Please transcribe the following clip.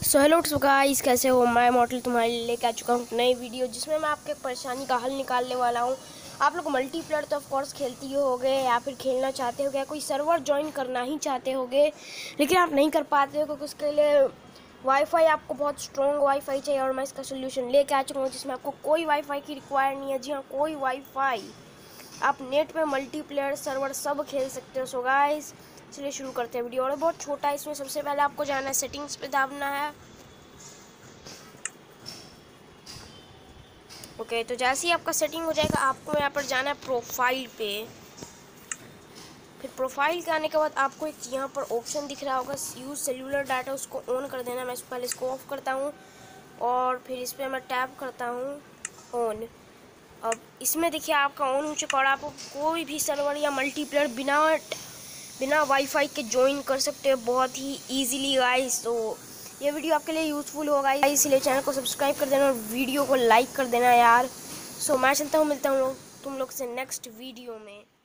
So hello guys, कैसे हो। मैं मॉडल तुम्हारे लिए लेके आ चुका हूँ नई वीडियो जिसमें मैं आपके परेशानी का हल निकालने वाला हूँ। आप लोग मल्टीप्लेयर तो ऑफ कोर्स खेलती ही होगे या फिर खेलना चाहते होगे, कोई सर्वर ज्वाइन करना ही चाहते होगे लेकिन आप नहीं कर पाते हो क्योंकि उसके लिए वाईफाई आपको बहुत स्ट्रॉन्ग वाईफाई चाहिए। और मैं इसका सोल्यूशन लेके आ चुका हूँ जिसमें आपको कोई वाईफाई की रिक्वायर नहीं है। जी हाँ, कोई वाईफाई, आप नेट पे मल्टीप्लेयर सर्वर सब खेल सकते हो। सो गाइस चलिए शुरू करते हैं वीडियो। और बहुत छोटा है, इसमें सबसे पहले आपको जाना है सेटिंग्स पे दाबना है। ओके, तो जैसे ही आपका सेटिंग हो जाएगा आपको यहाँ पर जाना है प्रोफाइल पे। फिर प्रोफाइल के आने के बाद आपको एक यहाँ पर ऑप्शन दिख रहा होगा यूज़ सेल्यूलर डाटा, उसको ऑन कर देना। मैं पहले इसको ऑफ करता हूँ और फिर इस पर मैं टैप करता हूँ ऑन। अब इसमें देखिए आपका ऑन हो चुका और आप कोई भी सर्वर या मल्टीप्लेयर बिना वाईफाई के ज्वाइन कर सकते हो बहुत ही ईजीली गाइस। तो ये वीडियो आपके लिए यूज़फुल होगा, इसलिए चैनल को सब्सक्राइब कर देना और वीडियो को लाइक कर देना यार। सो मैं चलता हूँ, मिलता हूँ तुम लोग से नेक्स्ट वीडियो में।